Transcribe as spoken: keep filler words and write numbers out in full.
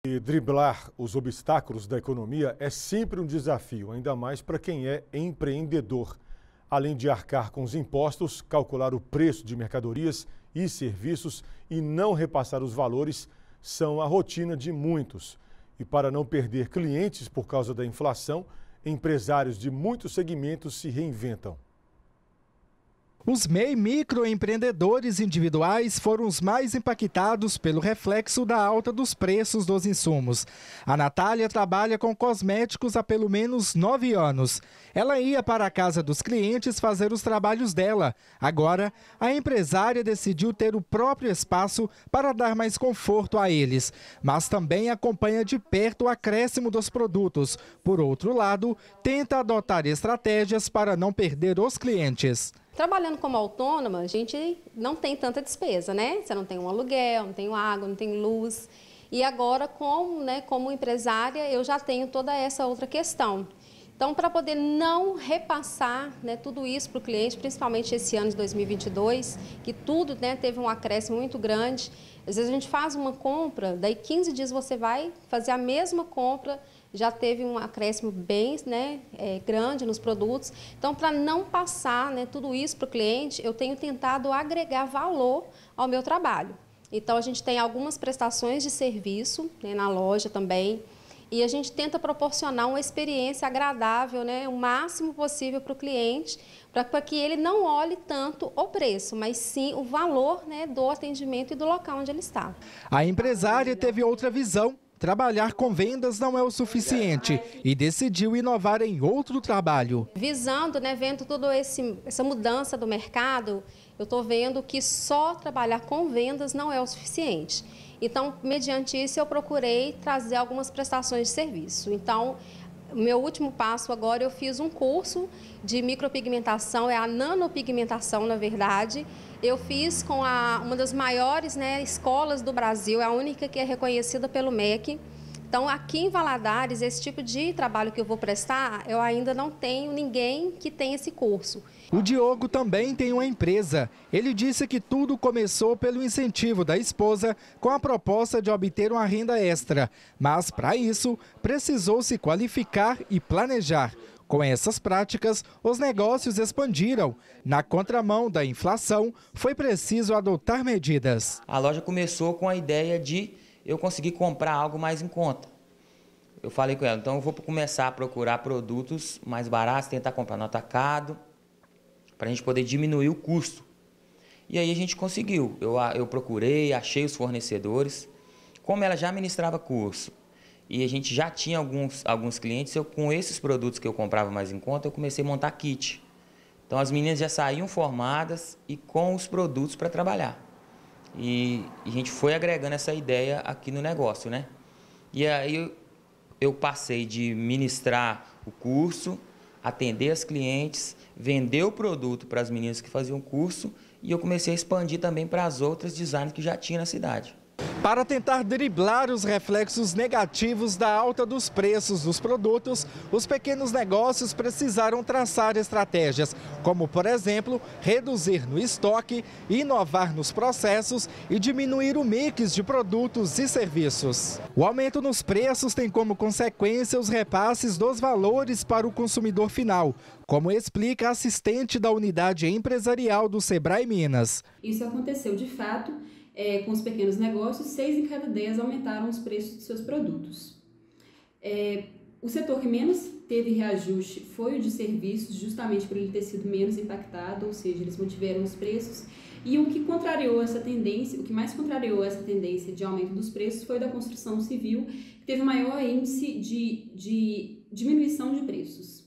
E driblar os obstáculos da economia é sempre um desafio, ainda mais para quem é empreendedor. Além de arcar com os impostos, calcular o preço de mercadorias e serviços e não repassar os valores são a rotina de muitos. E para não perder clientes por causa da inflação, empresários de muitos segmentos se reinventam. Os M E I e microempreendedores individuais foram os mais impactados pelo reflexo da alta dos preços dos insumos. A Natália trabalha com cosméticos há pelo menos nove anos. Ela ia para a casa dos clientes fazer os trabalhos dela. Agora, a empresária decidiu ter o próprio espaço para dar mais conforto a eles, mas também acompanha de perto o acréscimo dos produtos. Por outro lado, tenta adotar estratégias para não perder os clientes. Trabalhando como autônoma, a gente não tem tanta despesa, né? Você não tem um aluguel, não tem água, não tem luz. E agora, como, né, como empresária, eu já tenho toda essa outra questão. Então, para poder não repassar, né, tudo isso para o cliente, principalmente esse ano de dois mil e vinte e dois, que tudo, né, teve um acréscimo muito grande. Às vezes a gente faz uma compra, daí quinze dias você vai fazer a mesma compra, já teve um acréscimo bem, né, é, grande nos produtos. Então, para não passar, né, tudo isso para o cliente, eu tenho tentado agregar valor ao meu trabalho. Então, a gente tem algumas prestações de serviço, né, na loja também, e a gente tenta proporcionar uma experiência agradável, né, o máximo possível para o cliente, para que ele não olhe tanto o preço, mas sim o valor, né, do atendimento e do local onde ele está. A empresária teve outra visão. Trabalhar com vendas não é o suficiente e decidiu inovar em outro trabalho. Visando, né, vendo toda essa mudança do mercado, eu estou vendo que só trabalhar com vendas não é o suficiente. Então, mediante isso, eu procurei trazer algumas prestações de serviço. Então, o meu último passo agora, eu fiz um curso de micropigmentação, é a nanopigmentação, na verdade. Eu fiz com a, uma das maiores, né, escolas do Brasil, é a única que é reconhecida pelo M E C. Então, aqui em Valadares, esse tipo de trabalho que eu vou prestar, eu ainda não tenho ninguém que tenha esse curso. O Diogo também tem uma empresa. Ele disse que tudo começou pelo incentivo da esposa com a proposta de obter uma renda extra. Mas, para isso, precisou se qualificar e planejar. Com essas práticas, os negócios expandiram. Na contramão da inflação, foi preciso adotar medidas. A loja começou com a ideia de eu conseguir comprar algo mais em conta. Eu falei com ela, então eu vou começar a procurar produtos mais baratos, tentar comprar no atacado, para a gente poder diminuir o custo. E aí a gente conseguiu. Eu, eu procurei, achei os fornecedores. Como ela já ministrava curso e a gente já tinha alguns, alguns clientes, eu, com esses produtos que eu comprava mais em conta, eu comecei a montar kit. Então as meninas já saíam formadas e com os produtos para trabalhar. E, e a gente foi agregando essa ideia aqui no negócio, né? E aí eu, eu passei de ministrar o curso, atender as clientes, vender o produto para as meninas que faziam o curso e eu comecei a expandir também para as outras designers que já tinha na cidade. Para tentar driblar os reflexos negativos da alta dos preços dos produtos, os pequenos negócios precisaram traçar estratégias, como, por exemplo, reduzir no estoque, inovar nos processos e diminuir o mix de produtos e serviços. O aumento nos preços tem como consequência os repasses dos valores para o consumidor final, como explica a assistente da unidade empresarial do Sebrae Minas. Isso aconteceu de fato. É, com os pequenos negócios, seis em cada dez aumentaram os preços de seus produtos. É, o setor que menos teve reajuste foi o de serviços, justamente por ele ter sido menos impactado, ou seja, eles mantiveram os preços. E o que contrariou essa tendência, o que mais contrariou essa tendência de aumento dos preços foi da construção civil, que teve maior índice de, de diminuição de preços.